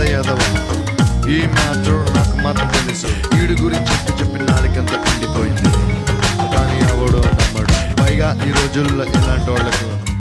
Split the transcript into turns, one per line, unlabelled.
ఎదవ. ఈ మ్యాటర్ నాకు మాత్రం తెలుసు. వీడి గురించి చెప్పి నాలుకంతా ఎండిపోయింది. కానీ ఎవడో నమ్మడు. పైగా ఈ రోజుల్లో ఇలాంటి వాళ్ళకు